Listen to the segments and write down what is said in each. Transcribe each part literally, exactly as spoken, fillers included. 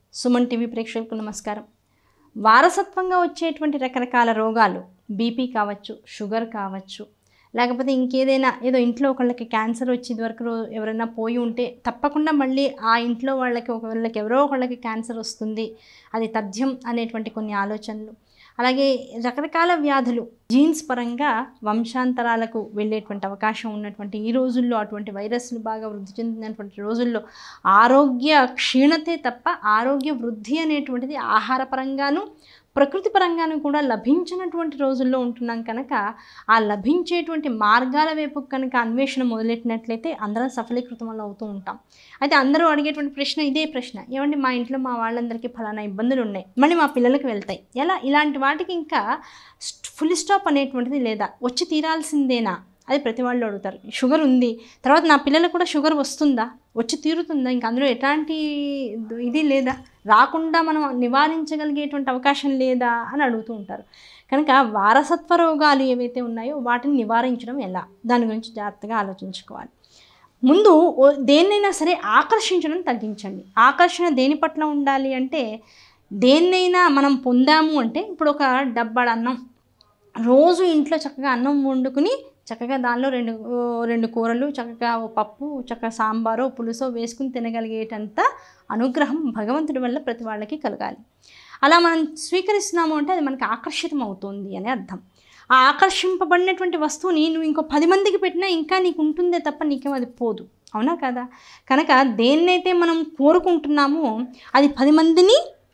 Suman TV ప్రేక్షకులకు నమస్కారం. వారసత్వంగా వచ్చేటువంటి రకరకాల రోగాలు, బీపీ కావచ్చు, షుగర్ కావచ్చు, లేకపోతే ఇంకేదైనా ఏదో ఇంట్లో ఒకళ్ళకి క్యాన్సర్ వచ్చి ఇదివరకు ఎవరైనా పోయి ఉంటే తప్పకుండా మళ్ళీ ఆ ఇంట్లో వాళ్ళకి ఒకళ్ళకి ఎవరో ఒకళ్ళకి క్యాన్సర్ వస్తుంది, అది తథ్యం అనేటువంటి కొన్ని ఆలోచనలు, అలాగే రకరకాల వ్యాధులు జీన్స్ పరంగా వంశాంతరాలకు వెళ్ళేటువంటి అవకాశం ఉన్నటువంటి ఈ రోజుల్లో, అటువంటి వైరస్లు బాగా వృద్ధి చెందినటువంటి రోజుల్లో ఆరోగ్య క్షీణతే తప్ప ఆరోగ్య వృద్ధి అనేటువంటిది ఆహారపరంగాను ప్రకృతి పరంగాను కూడా లభించినటువంటి రోజుల్లో ఉంటున్నాం కనుక ఆ లభించేటువంటి మార్గాల వైపు కనుక అన్వేషణ మొదలెట్టినట్లయితే అందరం సఫలీకృతం అవుతూ ఉంటాం. అయితే అందరూ అడిగేటువంటి ప్రశ్న ఇదే ప్రశ్న, ఏమండి మా ఇంట్లో మా వాళ్ళందరికీ ఫలానా ఇబ్బందులు ఉన్నాయి, మళ్ళీ మా పిల్లలకు వెళ్తాయి ఎలా? ఇలాంటి వాటికి ఇంకా ఫుల్ స్టాప్ అనేటువంటిది లేదా, వచ్చి తీరాల్సిందేనా? అది ప్రతి వాళ్ళు అడుగుతారు. షుగర్ ఉంది, తర్వాత నా పిల్లలకు కూడా షుగర్ వస్తుందా, వచ్చి తీరుతుందా, ఇంకా అందులో ఎలాంటి ఇది లేదా, రాకుండా మనం నివారించగలిగేటువంటి అవకాశం లేదా అని అడుగుతూ ఉంటారు. కనుక వారసత్వ రోగాలు ఏవైతే ఉన్నాయో వాటిని నివారించడం ఎలా, దాని గురించి జాగ్రత్తగా ఆలోచించుకోవాలి. ముందు దేన్నైనా సరే ఆకర్షించడం తగ్గించండి. ఆకర్షణ దేని పట్ల ఉండాలి అంటే, దేన్నైనా మనం పొందాము అంటే, ఇప్పుడు ఒక డబ్బాడు అన్నం రోజు ఇంట్లో చక్కగా అన్నం వండుకుని చక్కగా దానిలో రెండు రెండు కూరలు, చక్కగా ఓ పప్పు, చక్కగా సాంబారో పులుసో వేసుకుని తినగలిగేటంత అనుగ్రహం భగవంతుడి వల్ల ప్రతి వాళ్ళకి కలగాలి. అలా మనం స్వీకరిస్తున్నాము అంటే అది మనకి ఆకర్షితం అవుతుంది అని అర్థం. ఆ ఆకర్షింపబడినటువంటి వస్తువుని నువ్వు ఇంకో పది మందికి పెట్టినా ఇంకా నీకు ఉంటుందే తప్ప నీకేం అది పోదు, అవునా కదా? కనుక దేన్నైతే మనం కోరుకుంటున్నామో అది పది మందిని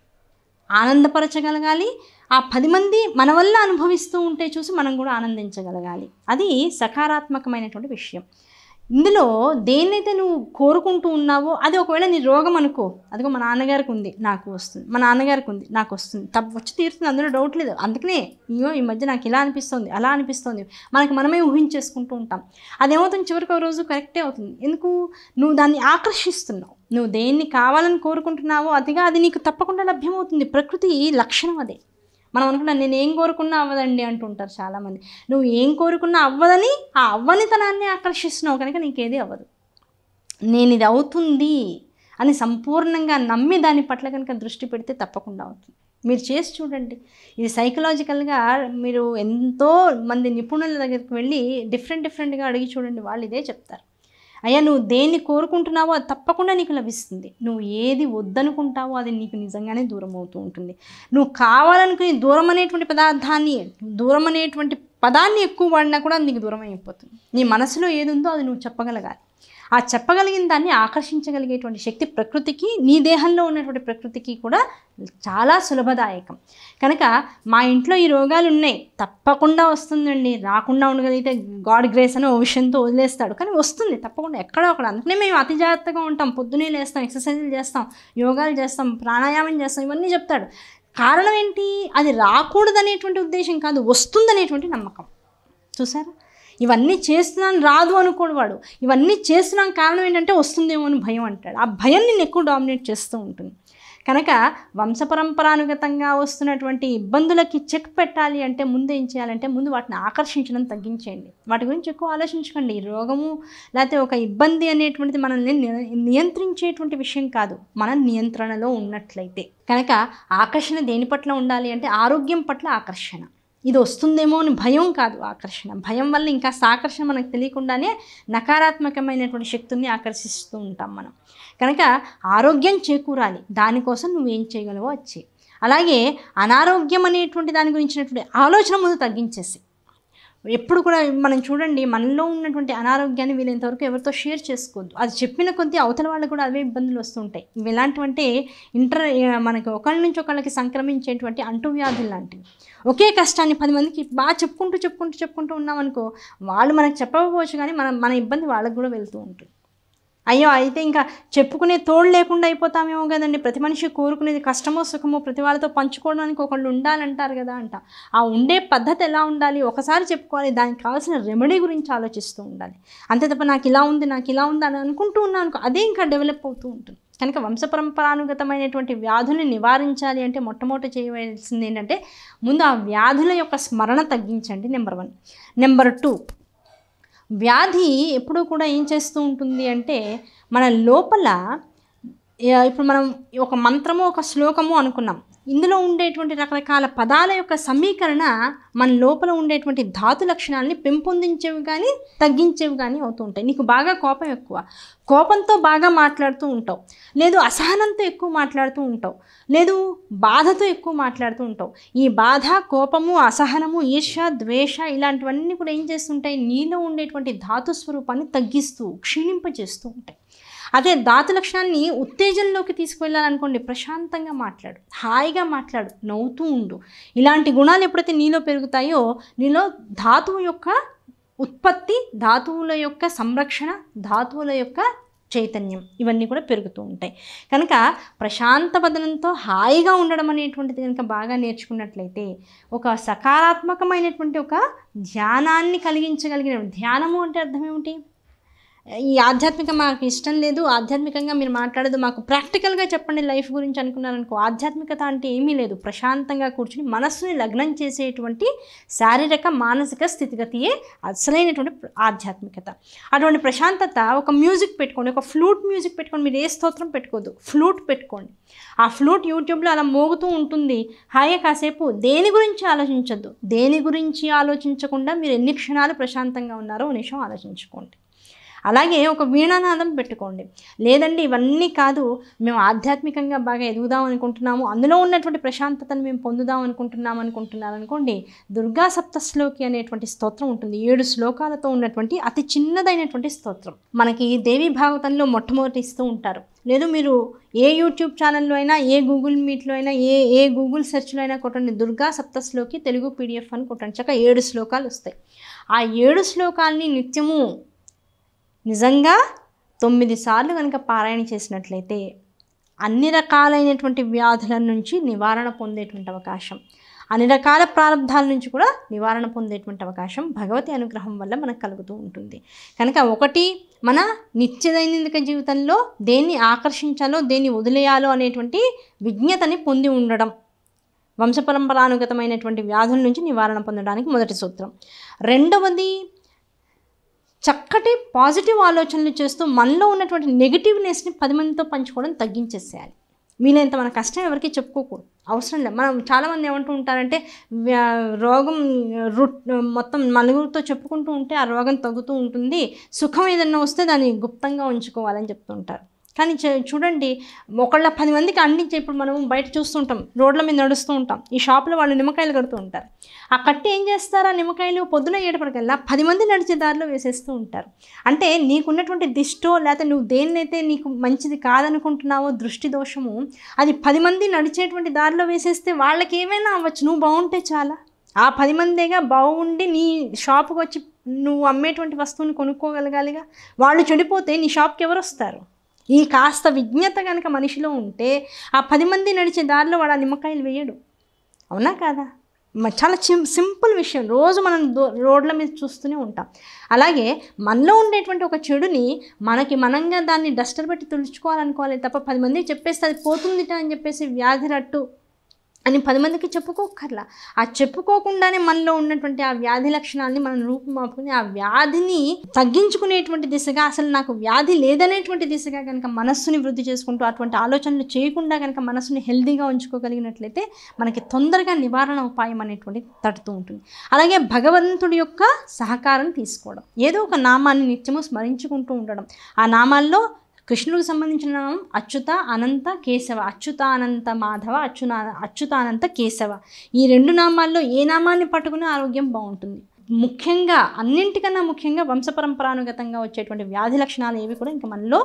ఆనందపరచగలగాలి. ఆ పది మంది మన వల్ల అనుభవిస్తూ ఉంటే చూసి మనం కూడా ఆనందించగలగాలి. అది సకారాత్మకమైనటువంటి విషయం. ఇందులో దేన్నైతే నువ్వు కోరుకుంటూ ఉన్నావో అది ఒకవేళ నీ రోగం అనుకో, అదిగో మా నాన్నగారికి ఉంది నాకు వస్తుంది, మా నాన్నగారికి ఉంది నాకు వస్తుంది, తప్ప వచ్చి తీరుతుంది, అందులో డౌట్ లేదు. అందుకనే అయ్యో ఈ మధ్య నాకు ఇలా అనిపిస్తుంది అలా అనిపిస్తుంది మనకి మనమే ఊహించేసుకుంటూ ఉంటాం. అదేమవుతుంది చివరికి ఒక రోజు కరెక్టే అవుతుంది. ఎందుకు? నువ్వు దాన్ని ఆకర్షిస్తున్నావు. నువ్వు దేన్ని కావాలని కోరుకుంటున్నావో అదిగా అది నీకు తప్పకుండా లభ్యమవుతుంది. ప్రకృతి లక్షణం అదే. మనం అనుకున్నాం నేను ఏం కోరుకున్నా అవ్వదండి అంటుంటారు చాలామంది. నువ్వు ఏం కోరుకున్నా అవ్వదని ఆ అవ్వనితనాన్ని ఆకర్షిస్తున్నావు కనుక నీకేది అవ్వదు. నేను ఇది అవుతుంది అని సంపూర్ణంగా నమ్మి దాని పట్ల కనుక దృష్టి పెడితే తప్పకుండా అవుతుంది. మీరు చేసి చూడండి. ఇది సైకలాజికల్గా మీరు ఎంతో మంది నిపుణుల దగ్గరికి వెళ్ళి డిఫరెంట్ డిఫరెంట్గా అడిగి చూడండి, వాళ్ళు ఇదే చెప్తారు. అయ్యా నువ్వు దేన్ని కోరుకుంటున్నావో అది తప్పకుండా నీకు లభిస్తుంది. నువ్వు ఏది వద్దనుకుంటావో అది నీకు నిజంగానే దూరం అవుతూ ఉంటుంది. నువ్వు కావాలనుకుని దూరం అనేటువంటి పదార్థాన్ని దూరం అనేటువంటి పదాన్ని ఎక్కువ వాడినా కూడా నీకు దూరం అయిపోతుంది. నీ మనసులో ఏది ఉందో అది నువ్వు చెప్పగలగాలి. ఆ చెప్పగలిగిన దాన్ని ఆకర్షించగలిగేటువంటి శక్తి ప్రకృతికి, నీ దేహంలో ఉన్నటువంటి ప్రకృతికి కూడా చాలా సులభదాయకం. కనుక మా ఇంట్లో ఈ రోగాలు ఉన్నాయి, తప్పకుండా వస్తుందండి, రాకుండా ఉండగలిగితే గాడ్ గ్రేస్ అని ఓ విషయంతో వదిలేస్తాడు, కానీ వస్తుంది తప్పకుండా ఎక్కడో అక్కడ. అందుకనే మేము అతి జాగ్రత్తగా ఉంటాం, పొద్దునే లేస్తాం, ఎక్సర్సైజులు చేస్తాం, యోగాలు చేస్తాం, ప్రాణాయామం చేస్తాం, ఇవన్నీ చెప్తాడు. కారణం ఏంటి? అది రాకూడదనేటువంటి ఉద్దేశం కాదు, వస్తుందనేటువంటి నమ్మకం. చూసారా? ఇవన్నీ చేస్తున్నాను రాదు అనుకోడు వాడు. ఇవన్నీ చేస్తున్నాను కారణం ఏంటంటే వస్తుందేమో అని భయం అంటాడు. ఆ భయం నిన్ను ఎక్కువ డామినేట్ చేస్తూ ఉంటుంది. కనుక వంశపరంపరానుగతంగా వస్తున్నటువంటి ఇబ్బందులకి చెక్ పెట్టాలి అంటే ముందు ఏం చేయాలంటే, ముందు వాటిని ఆకర్షించడం తగ్గించేయండి. వాటి గురించి ఎక్కువ ఆలోచించకండి. రోగము లేకపోతే ఒక ఇబ్బంది అనేటువంటిది మనల్ని నియంత్రించేటువంటి విషయం కాదు, మన నియంత్రణలో ఉన్నట్లయితే. కనుక ఆకర్షణ దేని పట్ల ఉండాలి అంటే ఆరోగ్యం పట్ల ఆకర్షణ. ఇది వస్తుందేమో అని భయం కాదు ఆకర్షణ. భయం వల్ల ఇంకా ఆకర్షణ మనకు తెలియకుండానే నకారాత్మకమైనటువంటి శక్తుల్ని ఆకర్షిస్తూ ఉంటాం మనం. కనుక ఆరోగ్యం చేకూరాలి, దానికోసం నువ్వేం చేయగలవో వచ్చి. అలాగే అనారోగ్యం అనేటువంటి దాని గురించినటువంటి ఆలోచన ముందు తగ్గించేసి, ఎప్పుడు కూడా మనం చూడండి మనలో ఉన్నటువంటి అనారోగ్యాన్ని వీలైనంతవరకు ఎవరితో షేర్ చేసుకోవద్దు. అది చెప్పిన కొద్దీ అవతల వాళ్ళకు కూడా అవే ఇబ్బందులు వస్తుంటాయి. ఇవి ఎలాంటివంటే ఇంటర్ మనకి ఒకళ్ళ నుంచి ఒకళ్ళకి సంక్రమించేటువంటి అంటువ్యాధులు లాంటివి. ఒకే కష్టాన్ని పది మందికి బాగా చెప్పుకుంటూ చెప్పుకుంటూ చెప్పుకుంటూ ఉన్నామనుకో, వాళ్ళు మనకు చెప్పకపోవచ్చు కానీ మన మన ఇబ్బంది వాళ్ళకు కూడా వెళ్తూ ఉంటుంది. అయ్యో అయితే ఇంకా చెప్పుకునే తోడు లేకుండా అయిపోతామేమో కదండి. ప్రతి మనిషి కోరుకునేది కష్టమో సుఖమో ప్రతి వాళ్ళతో పంచుకోవడానికి ఒకళ్ళు ఉండాలంటారు కదా అంట. ఆ ఉండే పద్ధతి ఎలా ఉండాలి, ఒకసారి చెప్పుకోవాలి, దానికి కావాల్సిన రెమెడీ గురించి ఆలోచిస్తూ ఉండాలి. అంతే తప్ప నాకు ఇలా ఉంది నాకు ఇలా ఉంది అని అనుకుంటూ ఉన్నాను, అదే ఇంకా డెవలప్ అవుతూ ఉంటుంది. కనుక వంశపరంపరానుగతమైనటువంటి వ్యాధుల్ని నివారించాలి అంటే మొట్టమొదటి చేయవలసింది ఏంటంటే, ముందు ఆ వ్యాధుల యొక్క స్మరణ తగ్గించండి, నెంబర్ వన్. నెంబర్ టూ, వ్యాధి ఎప్పుడూ కూడా ఏం చేస్తూ ఉంటుంది అంటే, మన లోపల ఇప్పుడు మనం ఒక మంత్రము ఒక శ్లోకము అనుకున్నాం. ఇందులో ఉండేటువంటి రకరకాల పదాల యొక్క సమీకరణ మన లోపల ఉండేటువంటి ధాతు లక్షణాలని పెంపొందించేవి కానీ తగ్గించేవి కానీ అవుతూ ఉంటాయి. నీకు బాగా కోపం ఎక్కువ, కోపంతో బాగా మాట్లాడుతూ ఉంటావు, లేదు అసహనంతో ఎక్కువ మాట్లాడుతూ ఉంటావు, లేదు బాధతో ఎక్కువ మాట్లాడుతూ ఉంటావు. ఈ బాధ, కోపము, అసహనము, ఈర్ష్య, ద్వేష ఇలాంటివన్నీ కూడా ఏం చేస్తుంటాయి, నీలో ఉండేటువంటి ధాతు స్వరూపాన్ని తగ్గిస్తూ క్షీణింపజేస్తూ ఉంటాయి. అదే ధాతు లక్షణాన్ని ఉత్తేజంలోకి తీసుకువెళ్ళాలనుకోండి, ప్రశాంతంగా మాట్లాడు, హాయిగా మాట్లాడు, నవ్వుతూ ఉండు. ఇలాంటి గుణాలు ఎప్పుడైతే నీలో పెరుగుతాయో నీలో ధాతువు యొక్క ఉత్పత్తి, ధాతువుల యొక్క సంరక్షణ, ధాతువుల యొక్క చైతన్యం ఇవన్నీ కూడా పెరుగుతూ ఉంటాయి. కనుక ప్రశాంత వదనంతో హాయిగా ఉండడం అనేటువంటిది కనుక బాగా నేర్చుకున్నట్లయితే ఒక సకారాత్మకమైనటువంటి ఒక ధ్యానాన్ని కలిగించగలిగిన, ధ్యానము అంటే అర్థం ఏమిటి, ఈ ఆధ్యాత్మికం మాకు ఇష్టం లేదు, ఆధ్యాత్మికంగా మీరు మాట్లాడదు, మాకు ప్రాక్టికల్గా చెప్పండి లైఫ్ గురించి అనుకున్నారనుకో, ఆధ్యాత్మికత అంటే ఏమీ లేదు. ప్రశాంతంగా కూర్చుని మనస్సుని లగ్నం చేసేటువంటి శారీరక మానసిక స్థితిగతియే అసలైనటువంటి ఆధ్యాత్మికత. అటువంటి ప్రశాంతత ఒక మ్యూజిక్ పెట్టుకోండి, ఒక ఫ్లూట్ మ్యూజిక్ పెట్టుకోండి. మీరు ఏ స్తోత్రం పెట్టుకోవద్దు, ఫ్లూట్ పెట్టుకోండి. ఆ ఫ్లూట్ యూట్యూబ్లో అలా మోగుతూ ఉంటుంది. హాయిగా కాసేపు దేని గురించి ఆలోచించద్దు. దేని గురించి ఆలోచించకుండా మీరు ఎన్ని క్షణాలు ప్రశాంతంగా ఉన్నారో ఒక నిమిషం ఆలోచించుకోండి. అలాగే ఒక వీణానాదం పెట్టుకోండి. లేదండి ఇవన్నీ కాదు, మేము ఆధ్యాత్మికంగా బాగా ఎదుగుదాం అనుకుంటున్నాము, అందులో ఉన్నటువంటి ప్రశాంతతను మేము పొందుదాం అనుకుంటున్నాం అనుకుంటున్నారు అనుకోండి, దుర్గా సప్తశ్లోకి అనేటువంటి స్తోత్రం ఉంటుంది. ఏడు శ్లోకాలతో ఉన్నటువంటి అతి చిన్నదైనటువంటి స్తోత్రం. మనకి దేవీ భాగవతంలో మొట్టమొదటి ఇస్తూ ఉంటారు. లేదు మీరు ఏ యూట్యూబ్ ఛానల్లో అయినా, ఏ గూగుల్ మీట్లో అయినా, ఏ ఏ గూగుల్ సెర్చ్లో అయినా కొట్టండి, దుర్గా సప్తశ్లోకి తెలుగు పీడిఎఫ్ అని కొట్టండి, చక్క ఏడు శ్లోకాలు వస్తాయి. ఆ ఏడు శ్లోకాలని నిత్యము నిజంగా తొమ్మిది సార్లు కనుక పారాయణ చేసినట్లయితే అన్ని రకాలైనటువంటి వ్యాధుల నుంచి నివారణ పొందేటువంటి అవకాశం, అన్ని రకాల ప్రారంధాల నుంచి కూడా నివారణ పొందేటువంటి అవకాశం భగవతి అనుగ్రహం వల్ల మనకు కలుగుతూ ఉంటుంది. కనుక ఒకటి, మన నిత్య దైనందిక జీవితంలో దేన్ని ఆకర్షించాలో దేన్ని వదిలేయాలో అనేటువంటి విజ్ఞతని పొంది ఉండడం, వంశపరంపరానుగతమైనటువంటి వ్యాధుల నుంచి నివారణ పొందడానికి మొదటి సూత్రం. రెండవది, చక్కటి పాజిటివ్ ఆలోచనలు చేస్తూ మనలో ఉన్నటువంటి నెగిటివ్నెస్ని పది మందితో పంచుకోవడం తగ్గించేసేయాలి. వీలైనంత మన కష్టం ఎవరికి చెప్పుకోకూడదు, అవసరం లేదు. మనం చాలామంది ఏమంటూ ఉంటారంటే రోగం రుట్ మొత్తం నలుగురితో చెప్పుకుంటూ ఉంటే ఆ రోగం తగ్గుతూ ఉంటుంది, సుఖం ఏదన్నా వస్తే దాన్ని గుప్తంగా ఉంచుకోవాలని చెప్తూ ఉంటారు. కానీ చూడండి, ఒకళ్ళ పది మందికి అందించే, ఇప్పుడు మనం బయట చూస్తుంటాం, రోడ్ల మీద నడుస్తూ ఉంటాం, ఈ షాపులో వాళ్ళు నిమ్మకాయలు కడుతూ ఉంటారు. ఆ కట్టి ఏం చేస్తారు, ఆ నిమ్మకాయలు పొద్దున ఏడపడికల్లా పది మంది నడిచే దారిలో వేసేస్తూ ఉంటారు. అంటే నీకున్నటువంటి దిష్టో లేకపోతే నువ్వు దేన్నైతే నీకు మంచిది కాదనుకుంటున్నావో దృష్టి దోషము, అది పది మంది నడిచేటువంటి దారిలో వేసేస్తే వాళ్ళకి ఏమైనా అవ్వచ్చు, నువ్వు బాగుంటే చాలా. ఆ పది మందిగా బాగుండి నీ షాపుకి వచ్చి నువ్వు అమ్మేటువంటి వస్తువుని కొనుక్కోగలగాలిగా. వాళ్ళు చెడిపోతే నీ షాప్కి ఎవరు వస్తారు? ఈ కాస్త విజ్ఞత కనుక మనిషిలో ఉంటే ఆ పది మంది నడిచే దారిలో వాడు ఆ నిమ్మకాయలు వేయడు, అవునా కాదా? చాలా సింపుల్ విషయం, రోజు మనం రోడ్ల మీద చూస్తూనే ఉంటాం. అలాగే మనలో ఉండేటువంటి ఒక చెడుని మనకి మనంగా దాన్ని డస్టర్ పెట్టి తుడుచుకోవాలనుకోవాలి తప్ప పది మందికి చెప్పేస్తే అది పోతుందిట అని చెప్పేసి వ్యాధి రట్టు అని పది మందికి చెప్పుకోకర్లా. ఆ చెప్పుకోకుండానే మనలో ఉన్నటువంటి ఆ వ్యాధి లక్షణాలని మనం రూపుమాపుకుని ఆ వ్యాధిని తగ్గించుకునేటువంటి దిశగా, అసలు నాకు వ్యాధి లేదనేటువంటి దిశగా కనుక మనస్సుని వృద్ధి చేసుకుంటూ అటువంటి ఆలోచనలు చేయకుండా కనుక మనస్సుని హెల్దీగా ఉంచుకోగలిగినట్లయితే మనకి తొందరగా నివారణ ఉపాయం అనేటువంటిది తడుతూ ఉంటుంది. అలాగే భగవంతుడి యొక్క సహకారం తీసుకోవడం, ఏదో ఒక నామాన్ని నిత్యము స్మరించుకుంటూ ఉండడం. ఆ నామాల్లో కృష్ణుడికి సంబంధించిన నామం అచ్యుత అనంత కేశవ, అచ్యుతానంత మాధవ, అచ్యునా అచ్యుతానంత కేశవ. ఈ రెండు నామాల్లో ఏ నామాన్ని పట్టుకుని ఆరోగ్యం బాగుంటుంది. ముఖ్యంగా అన్నింటికన్నా ముఖ్యంగా వంశపరంపరానుగతంగా వచ్చేటువంటి వ్యాధి లక్షణాలు ఏవి కూడా ఇంకా మనలో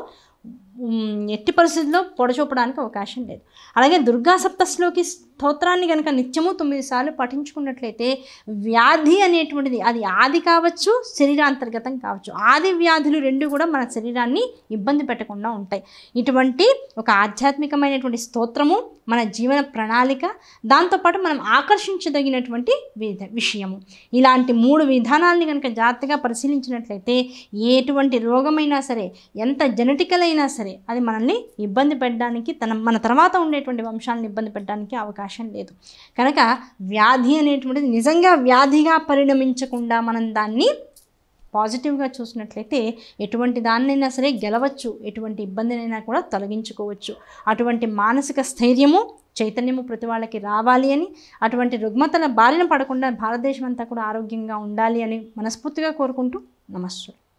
ఎట్టి పరిస్థితుల్లో పొడచూపడానికి అవకాశం లేదు. అలాగే దుర్గా సప్తశ్లోకి స్తోత్రాన్ని కనుక నిత్యము తొమ్మిది సార్లు పఠించుకున్నట్లయితే వ్యాధి అనేటువంటిది అది ఆది కావచ్చు, శరీరాంతర్గతం కావచ్చు, ఆది వ్యాధులు రెండు కూడా మన శరీరాన్ని ఇబ్బంది పెట్టకుండా ఉంటాయి. ఇటువంటి ఒక ఆధ్యాత్మికమైనటువంటి స్తోత్రము మన జీవన ప్రణాళిక, దాంతోపాటు మనం ఆకర్షించదగినటువంటి విషయము, ఇలాంటి మూడు విధానాలని కనుక జాగ్రత్తగా పరిశీలించినట్లయితే ఎటువంటి రోగమైనా సరే, ఎంత జెనెటికల్ అయినా సరే అది మనల్ని ఇబ్బంది పెట్టడానికి, తన మన తర్వాత ఉండేటువంటి వంశాలను ఇబ్బంది పెట్టడానికి అవకాశం లేదు. కనుక వ్యాధి అనేటువంటిది నిజంగా వ్యాధిగా పరిణమించకుండా మనం దాన్ని పాజిటివ్గా చూసినట్లయితే ఎటువంటి దాన్నైనా సరే గెలవచ్చు, ఎటువంటి ఇబ్బందినైనా కూడా తొలగించుకోవచ్చు. అటువంటి మానసిక స్థైర్యము చైతన్యము ప్రతి వాళ్ళకి రావాలి అని, అటువంటి రుగ్మతల బారిన పడకుండా భారతదేశం అంతా కూడా ఆరోగ్యంగా ఉండాలి అని మనస్ఫూర్తిగా కోరుకుంటూ నమస్తే.